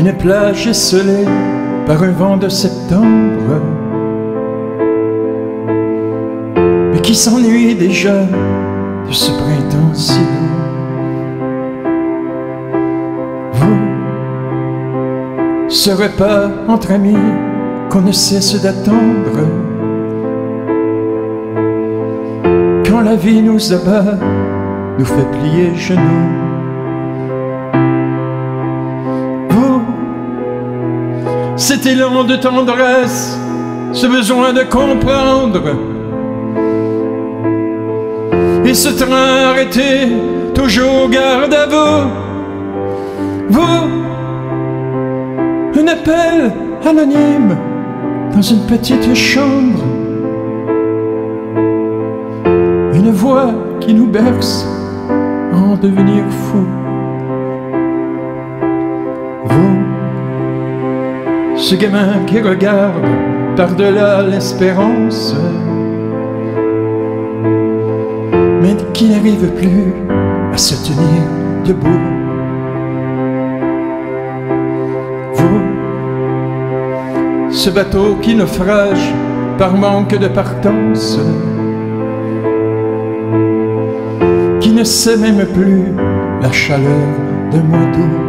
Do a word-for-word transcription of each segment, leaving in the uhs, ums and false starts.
Une plage esselée par un vent de septembre, mais qui s'ennuie déjà de ce printemps si doux. Vous, ce repas entre amis qu'on ne cesse d'attendre, quand la vie nous abat, nous fait plier genoux. Vous, cet élan de tendresse, ce besoin de comprendre, et ce train arrêté, toujours garde à vous. Vous, un appel anonyme dans une petite chambre, une voix qui nous berce en devenir fou. Vous, ce gamin qui regarde par-delà l'espérance, mais qui n'arrive plus à se tenir debout. Vous, ce bateau qui naufrage par manque de partance, qui ne sait même plus la chaleur d'un mois d'août.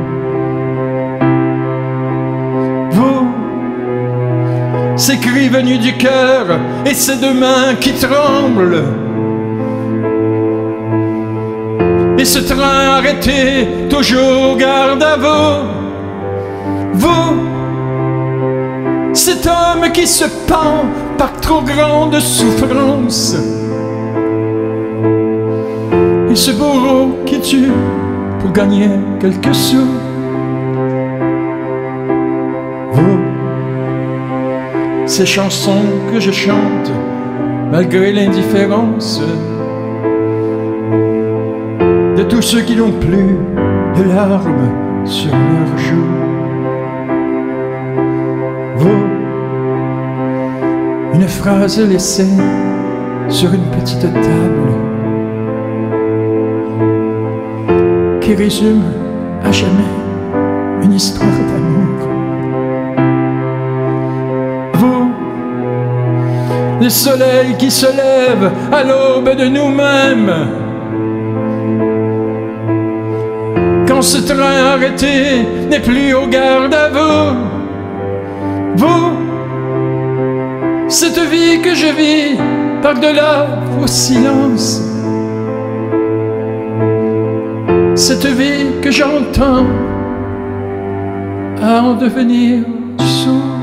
Vous, ces cris venus du cœur et ces deux mains qui tremblent, et ce train arrêté, toujours garde à vous. Vous, cet homme qui se pend par trop grande souffrance, et ce bourreau qui tue pour gagner quelques sous. Vous, ces chansons que je chante malgré l'indifférence de tous ceux qui n'ont plus de larmes sur leurs joues. Vous, une phrase laissée sur une petite table qui résume à jamais une histoire d'amour. Vous, le soleil qui se lève à l'aube de nous-mêmes, quand ce train arrêté n'est plus au garde à vous. Vous, cette vie que je vis par-delà vos silences, cette vie que j'entends à en devenir sourd.